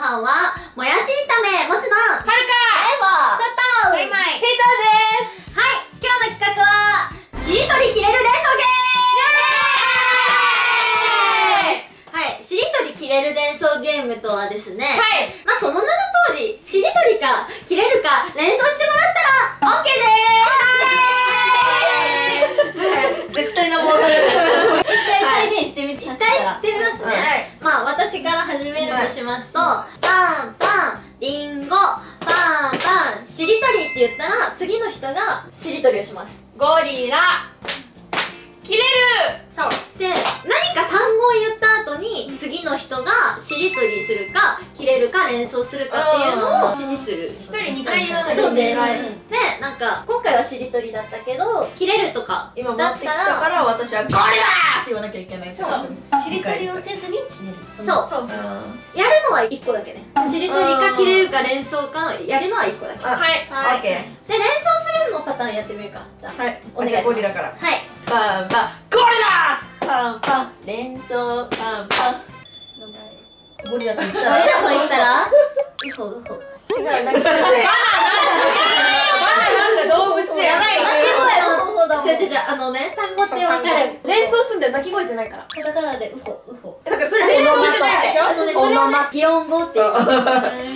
飯はもやし炒めもちのはるか、 エヴァ、 佐藤、 マイマイ、 ケイちゃんです。はい、今日の企画はしりとり切れる連想ゲーム。はい、しりとり切れる連想ゲームとはですね、はい、まあその名の通りしりとりか切れるか連想してもらったら OK でーす。 絶対なもの一回再現してみて、 一回してみますね。まあ私から始めるとしますと、パンパンリンゴパンパンしりとりって言ったら次の人がしりとりをします。 ゴリラ切れる。 そうで、何か単語を言った後に次の人がしりとりするか切れるか連想するかっていうのを指示する。 一人2回言わないと。 そうです。で、なんか今回はしりとりだったけど切れるとか今持だったってきたからら私はゴリラーって言わなきゃいけない。 そうしりとりをせずに切れる。 そうそうやるのは1個だけね。しりとりか切れるか連想かやるのは1個だけ。 はいオッケで、連想するのパターンやってみるか。じゃあー。はい、 お願いします。 ゴリラから。 はいパンパンゴリラー、パンパン連想パンパン。ゴリラと言ったらゴリラと言ったらウホウホ。違う、なんかバナナ動物やばい。 あのね、単語ってわかる。 連想すんだよ、鳴き声じゃないから。 カタカナでウホウホ。 だからそれ連想じゃないでしょ。 あのね、それはね、擬音語っていう。もういいじゃん。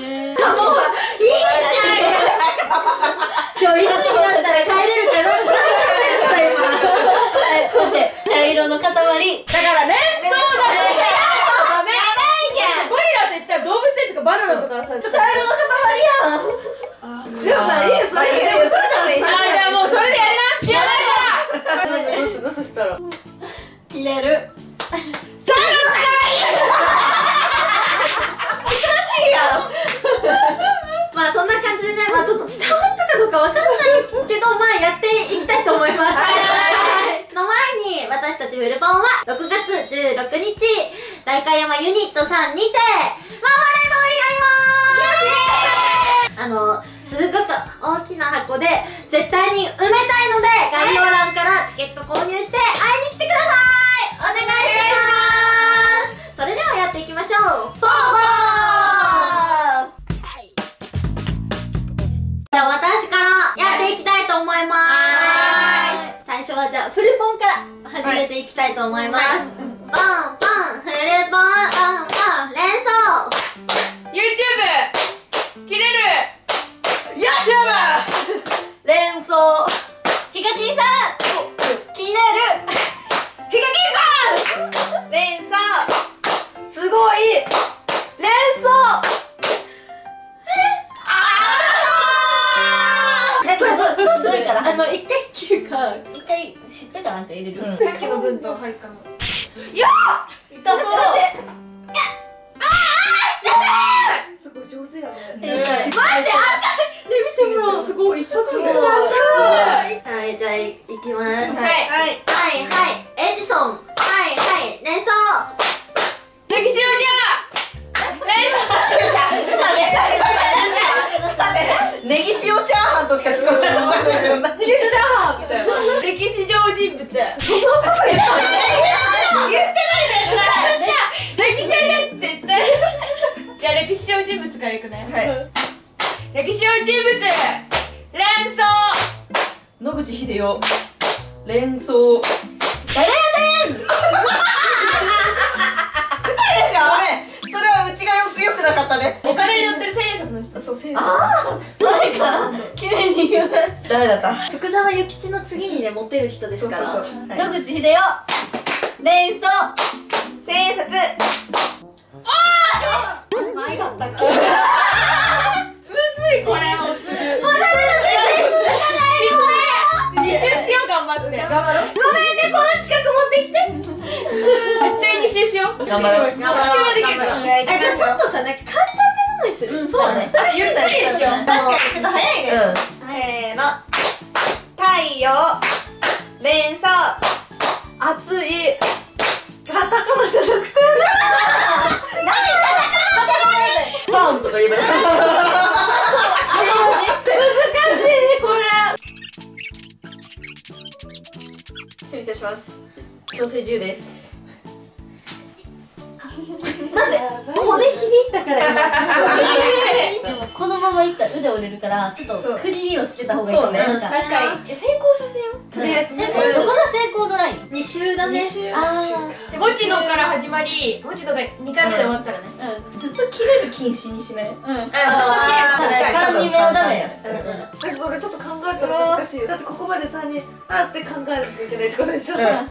今日いつになったら帰れるかなってなっちゃってるから今。 待って、茶色の塊。 だから連想だね。ダメ。やばいじゃん。ゴリラと言ったら動物園とかバナナとかさ。 茶色の塊やん。でもまあいいよ、それで。それじゃない。 じゃあもうそれでやりな。知らないから。 どうしたら切れる。 まあそんな感じでね、まあちょっと伝わったかどうかわかんないけど、まあやっていきたいと思います。の前に私たちフルポンは6月16日代官山ユニットさんにてママレボをやります。すごく大きな箱で絶対に埋めたいので概要欄からチケット購入して会いに来てください。お願いします。それではやっていきましょう。ボーボー。じゃあ私からやっていきたいと思います。最初はじゃあフルポンから始めていきたいと思います。パンパンフルポンパンパン連想 YouTube 切れる。 YouTube 連想ヒカキンさん切れる。ヒカキンさん連想すごい連想。 どうするから一回切るか一回しっぺかなんか入れる。 さっきの分とはるかの。 や痛そう。 すごい上手やね。 マジで赤いで見てもらう。すごい痛そう。はい、じゃあいきます。はいエジソン。はい連想歴史をじゃあ連想。 ネギ塩チャーハンとしか聞こえない。ネギ塩チャーハンみたいな。 歴史上人物。 そんなこと言ってない。 歴史上って言って。じゃあ歴史上人物からいくね。歴史上人物連想野口英世連想。誰やねん。嘘でしょ。ごめん、それはうちがよくなかったね。 お金に乗ってる千円札の人。 そう、千円札。誰か急に言う。誰だった。 福沢諭吉の次にねモテる人ですから。 野口英世連想千円札。前だったっけ。むずいこれ。もうダメだ、 2周しよう。頑張って。 頑張ろう。 ごめんね、この企画持ってきて。 絶対2周しよう。 頑張ろう。 1周はできるから。 じゃあちょっとさ、なんか簡単めなのにする。 そうだね。 ゆっくりでしょ。 確かにちょっと早いね。せーの。太陽連想暑い。カタカナじゃなくて何カタカナソンとか言えばいい。難しいこれ。失礼いたします。強制10です。 なんで骨響いたから今このままいったら腕折れるからちょっと区切りをつけた方がいいかもね。 そうね確かに成功させよう。 とりあえずね。 どこが成功のライン？ 2週だね。 でもちのから始まりもちのが2回目で終わったらね。 ずっと切れる禁止にしない？ あ 3人目はダメよ。 それちょっと考えたら難しいよ。だってここまで3人あって考えなきゃいけないってことでしょ。まあやば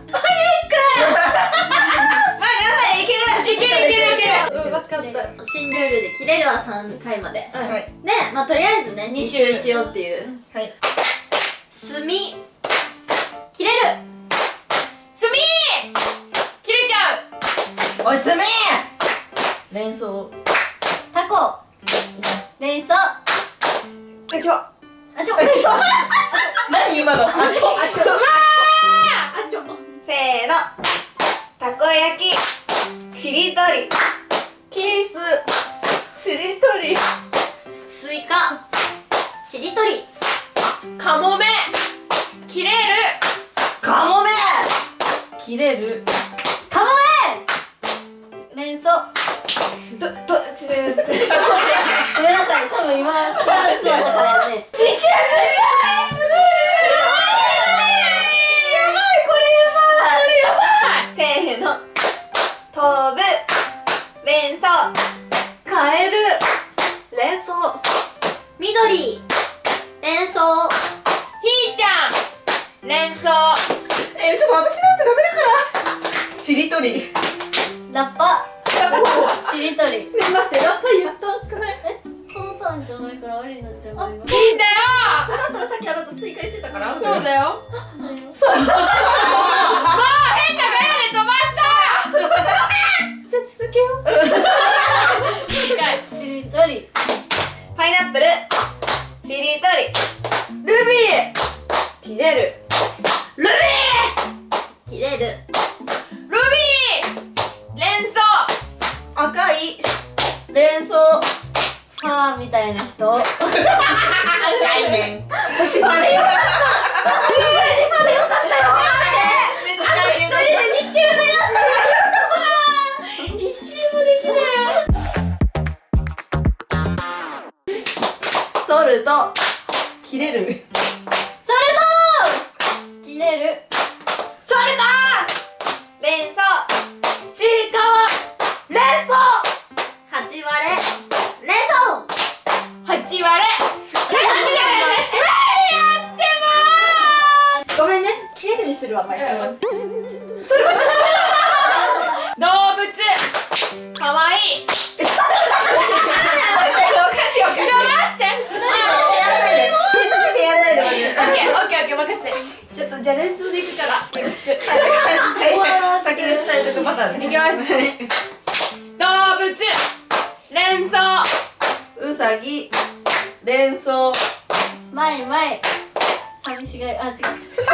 い、いける。 いけるいけるいける。 分かった。 新ルールで切れるは3回まで。 はいで、まあとりあえずね、2周しようっていう。 はい。 炭切れる。 炭切れちゃう。 おい、すめ連想タコ連想あちょ何今のあちょあちょ。 せーの。たこ焼きしりとりキースしりとりスイカしりとり。 カモメ切れる。 カモメ切れるカモメ連想ごめんなさい、多分今2つだったからね。 せーの。飛ぶ連想カエル連想緑連想。 ひーちゃん連想。 ちょっと私なんてダメだからしりとりラッパしりとり。 待って、ラッパ言ったくない？ このターンじゃないからありなんじゃないの？ いいんだよ。 そうだったらさっきあなたスイカ言ってたからそうだよ。 そう変なガヤで止まった。 じゃあ続けよう。 しりとりパイナップルしりとりルビー切れるルビ切れる。 ールビー連想。 赤い連想。 パーみたいな人概念ソルト切れるそれと切れるソルト連想ちいかわ連想 8割れ連想。 8割れ。 ごめんね、切れるにするわ、毎回。 動物かわいい。ちょ待ってオッケー任せて。ちょっとじゃあ連想でいくからよろしく。 先に伝えとくパターンねいきます。動物連想。 うさぎ連想前寂しがり、あ、違う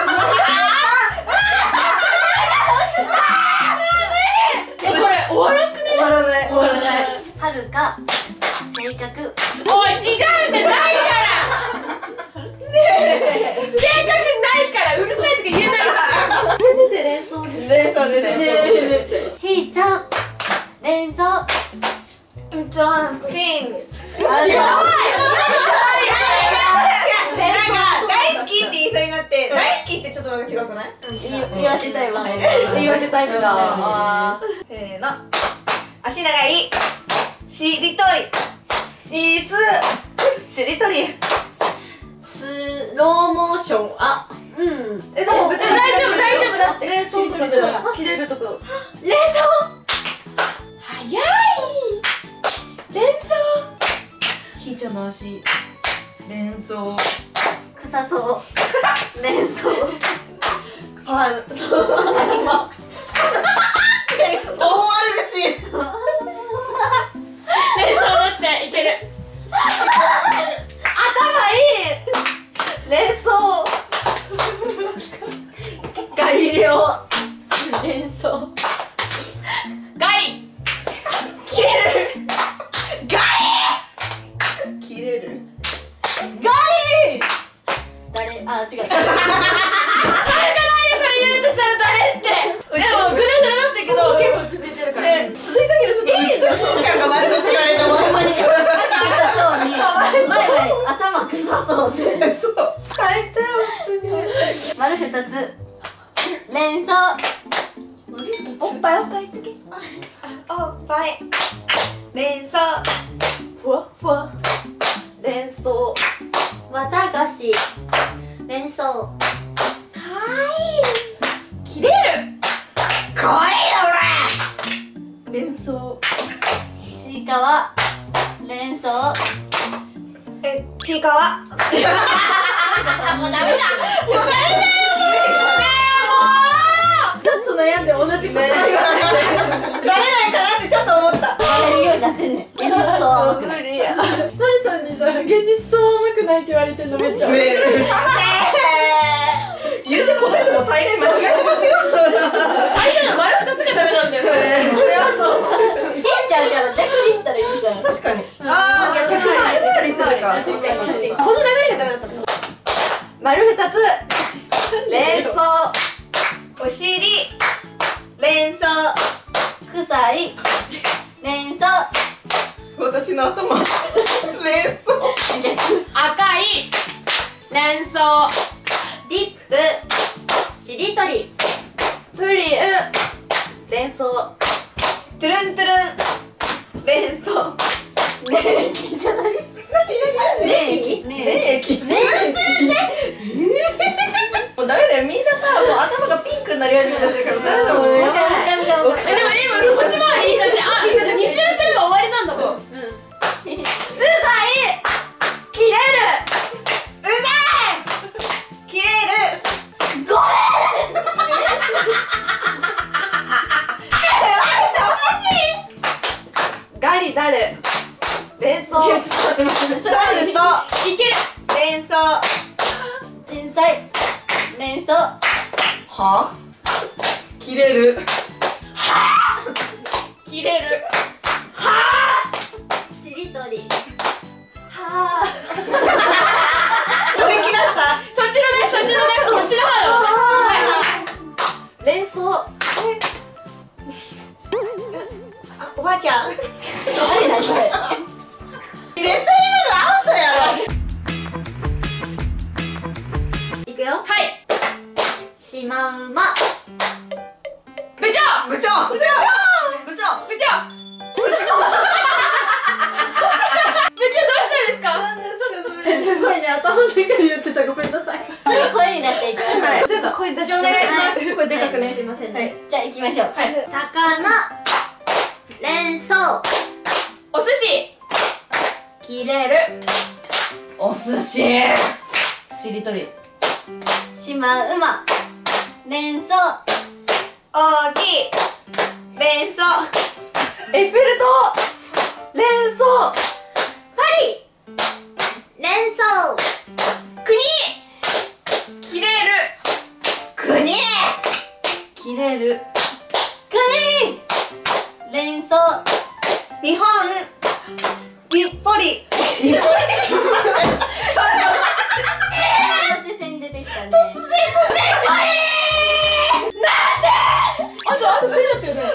これ終わらんくね。 終わらない終わらない。 はるか性格おい違うんだ、ないから性格ないからうるさいとか言えないせめて連想に連想でひーちゃん連想うちゃんシンあ、じゃあ大好きって言いそうになって大好きってちょっとなんか違くない言わせたいわ言い訳タイプだせーの足長いしりとり椅子しりとりスローモーション。あ、うん。 でも別に大丈夫だって。 連想とかじゃない切れるとこ連想早い。連想ひーちゃんの足連想臭そう連想大悪口連想だっていける。 頭いい連想ガリレオ連想。 ガリ切れる。 切れる誰、あ、違うそれ言うとしたら誰って。でもグダグダだったけど結構続いてるから。 続いたけどちょっとそうちゃんが悪口言われるのほんまに足臭そうに 2つ連想おっぱいおっぱい言っとけ。おっぱい連想ふわふわ連想綿菓子連想かわいい切れるかわいいな俺連想ちいかわ連想ちいかわもうダメだもうダメだちょっと悩んで同じこと言わないでやれないかなってちょっと思ったやれるようになってんねん現実そう甘くない無理やソリさんにさ、現実そう甘くないって言われてんのめっちゃ面白い。 言うてこの人も大概間違えてますよ最初の丸2つがダメなんだよね。それはそう。 いいちゃんから逆に言ったらいいんちゃう確かにあー、 逆回りするか確かに確かに。この流れがダメだったもん。 丸2つ連想お尻連想臭い連想私の頭連想赤い連想リップしりとりプリン連想トゥルントゥルン連想免疫じゃない免疫粘液もうダメだよみんなさもう頭がピンクになり始めちゃってるからダメだもんでも今こっち回りいい感じ。あ、2周すれば終わりなんだもん。 うざい切れるうざい切れるごめんガリダル連想いや、ちょっと待って待って。 サルトいける。 連想天才連想は切れる切れる。 しりとりは俺嫌ったそっちのね、そっちのね、そっちの方よ。はい。 連想あおばあちゃん絶対何これ今のアウトやろいくよはい。 シマウマ部長部長部長部長部長部長どうしたんですか？ なんですごいね、頭の中で言ってた。ごめんなさい。 次声に出していきましょう、 はい全部声出してお願いします声でかくねすいませんはいねじゃあ行きましょうはい。 魚連想お寿司切れる。 お寿司しりとりシマウマ連想大きい連想エッフェル塔連想パリ連想国切れる。 国切れる国連想日本日暮里日暮里表線出てきたねあと2人だったよね。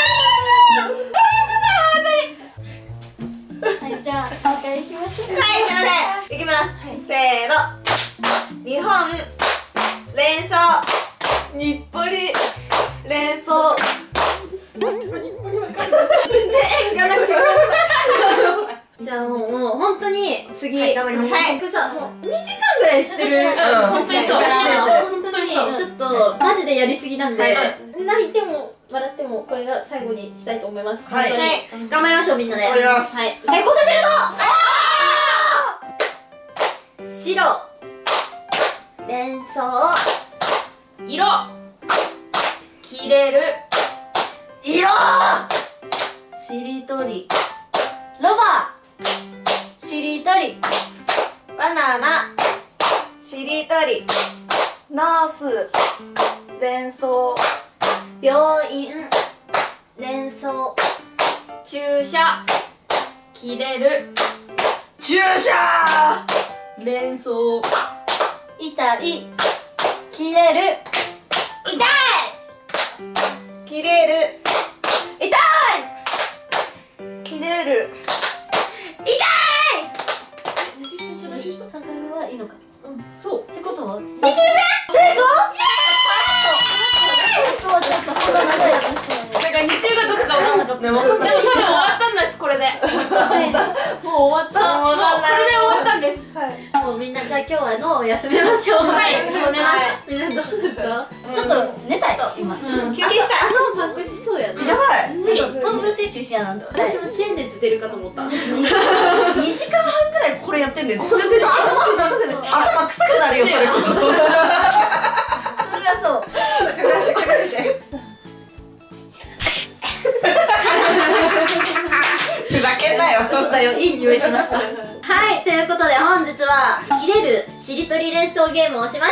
はいじゃあもう一回行きましょうはい、すいません。いきます。せーの。日本連想。日暮里連想。 全然縁がなくて。 じゃあもう本当に次、 はい頑張りますはい僕さもう2時間ぐらいしてるうん本当にそう本当にそうちょっとマジでやりすぎなんで、 はい泣いても笑ってもこれが最後にしたいと思います。 はい本当に頑張りましょうみんなで。 頑張りますはい、成功させるぞ。白連想色切れる。 色しりとり。 ロバしりとりバナナ。しりとり。ナース。連想。 病院連想注射切れる。 注射連想。 痛い切れる痛い切れる。痛い切れる。 3回目はいいのかそう。 ってことは 2周目成功。 2週がどこか分かんなかった。でも多分終わったんです、これで。 もう終わった。もうこれで終わったんです。 もうみんなじゃあ今日は脳を休めましょう。 はい、そうね。 みんなどうですか？ ちょっと寝たい今。 休憩したい。 頭パンクしそうやね。 やばい。 糖分摂取しやなんだ。 私も知恵熱出るかと思った。 2時間半ぐらいこれやってんでずっと頭を鳴らせる。頭臭くなるよそれこそ。 それはそう。 ふざけんなよ。 そうだよ、いい匂いしました。はい、ということで本日は切れるしりとり連想ゲームをしました。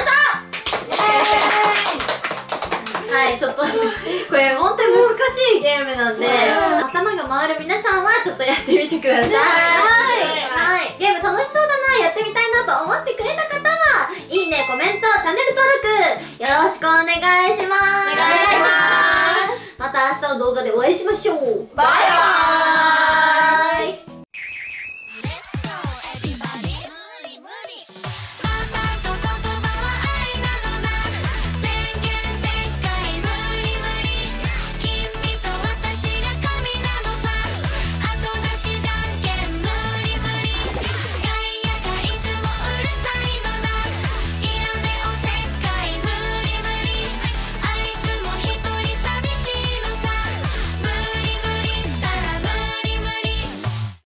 はい、ちょっとこれ本当に難しいゲームなんで頭が回る皆さんはちょっとやってみてください。はい、ゲーム楽しそうだな、やってみたいなと思ってくれた方はいいね、コメント、チャンネル登録よろしくお願いします。また明日の動画でお会いしましょう。 バイバイ。